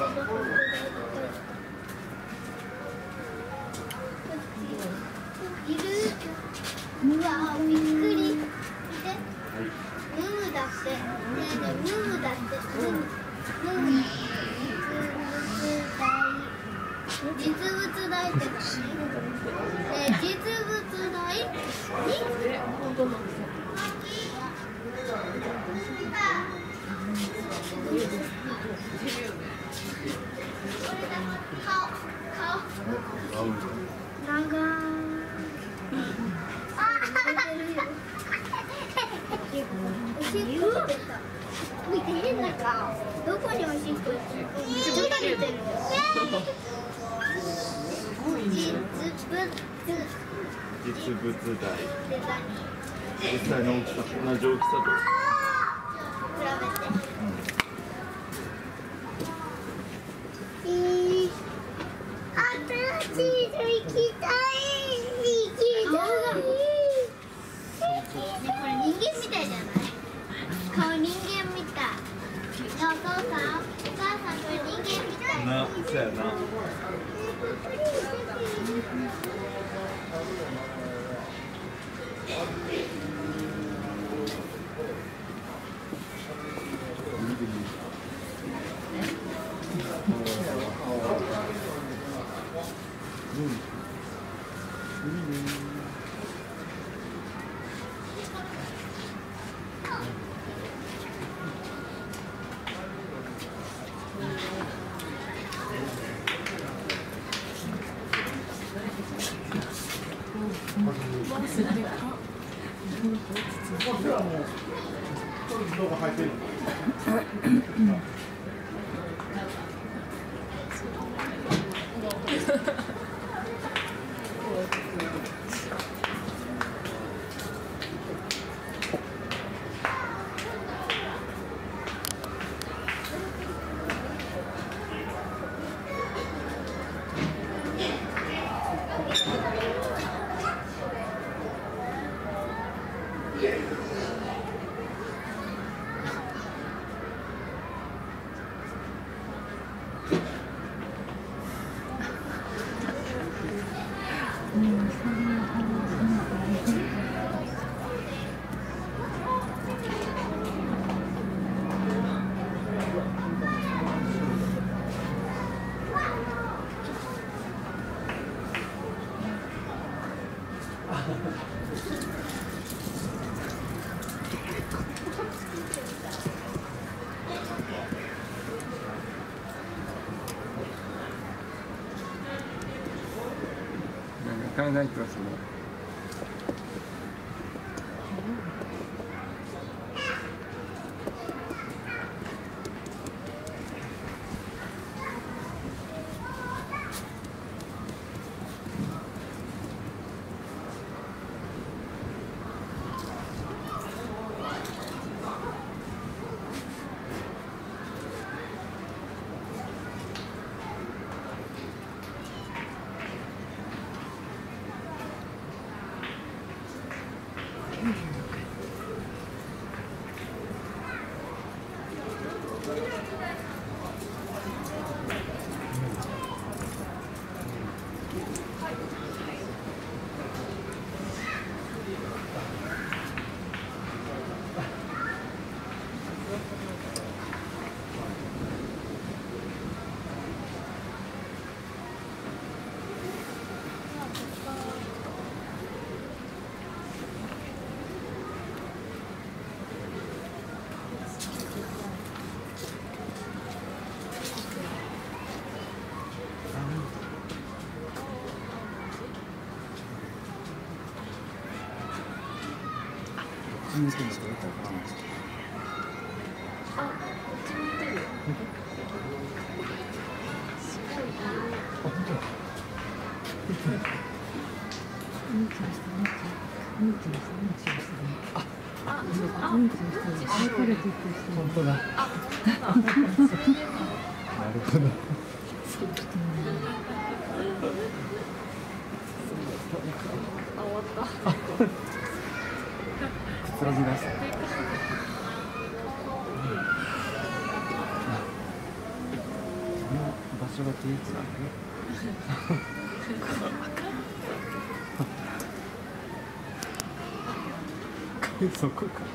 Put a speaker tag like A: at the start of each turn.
A: いる。うわ、びっくり。見て。ムムだって。ねえねえ、ムムだって。ムム。実物大って何？ねえ、実物大？見て変な顔。どこにおしっこ？ちょっと出てる。
B: 実物大。実際の大きさ、同じ大きさと。
A: 比べて。新しいの行きたい。これ人間みたいじゃない？顔人間みたい。お父さん、これ人間みたい。
B: な、そうやな。
C: 考えてますね。見てる人だったら分からないです。あ、こっち見てる。あ、本当だ。うんちをしてね。うんちをしてね。あ、うんちをしてね。アイコレティックして。本当だ。あ、なるほど。あ、終わった。くつろぎました。
B: 所が定位置なんだね。そこか。